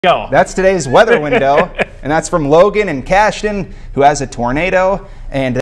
Go. That's today's weather window, and that's from Logan and Cashton, who has a tornado. And